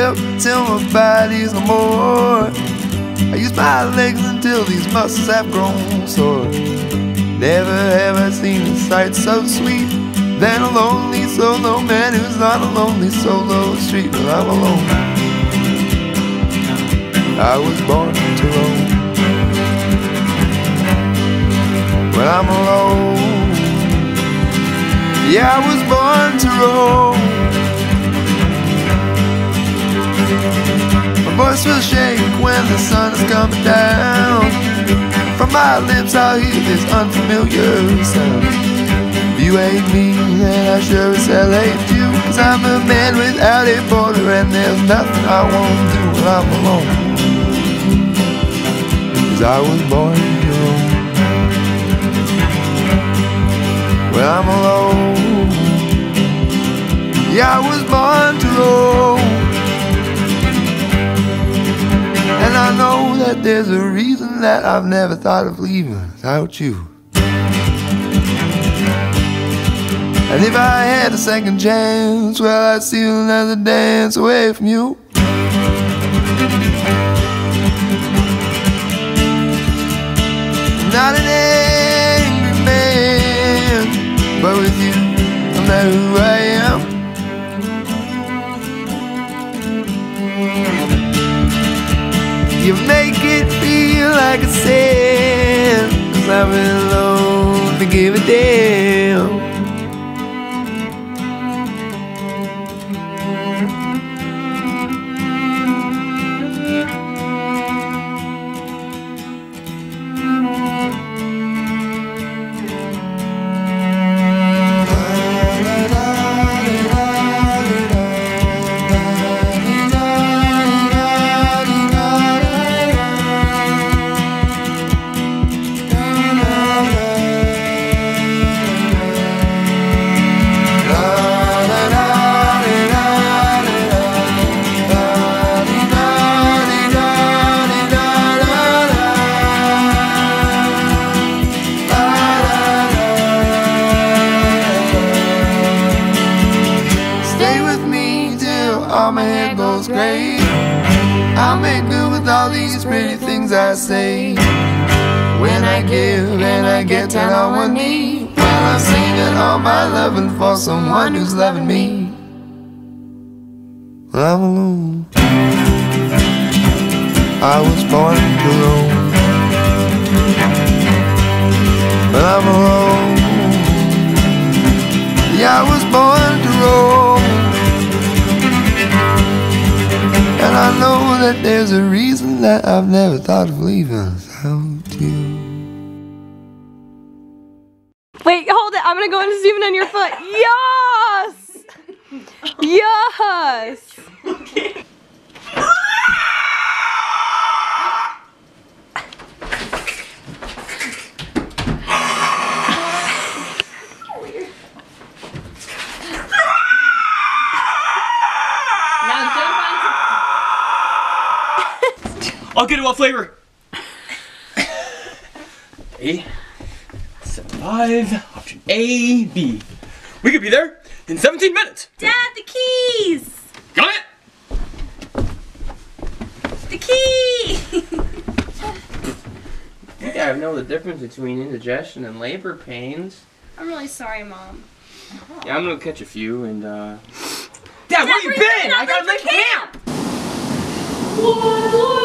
up till my body's no more. I use my legs until these muscles have grown sore. Never have I seen a sight so sweet than a lonely solo man who's on a lonely solo street. Well, I'm alone. I was born to roam. Well, I'm alone. Yeah, I was born to roam. My voice will shake when the sun is coming down. From my lips I'll hear this unfamiliar sound. If you hate me, then I sure as hell hate you, 'cause I'm a man without a border, and there's nothing I won't do when I'm alone. 'Cause I was born to roam. Well, I'm alone. Yeah, I was born to roam. And I know that there's a reason that I've never thought of leaving without you. And if I had a second chance, well, I'd steal another dance away from you. I'm not an angry man, but with you, no matter who I am. You make it feel like a sin, 'cause I'm alone to give a damn. All my hair goes gray. I'll make good with all these pretty things I say. When I give and I get down on one knee, while I'm saving all my loving for someone who's loving me. Well, I'm alone. I was born to roam. But I'm alone. Yeah, I was born to roam. And I know that there's a reason that I've never thought of leaving without you. Wait, hold it. I'm gonna go and zoom in on your foot. Yes! Yes! Okay. I'll get it. What flavor? A, 7-5, option A, B. We could be there in 17 minutes. Dad, the keys! Got it? The key! Yeah, I know the difference between indigestion and labor pains. I'm really sorry, Mom. Yeah, I'm gonna catch a few and Dad, where you been? I gotta make camp! Whoa.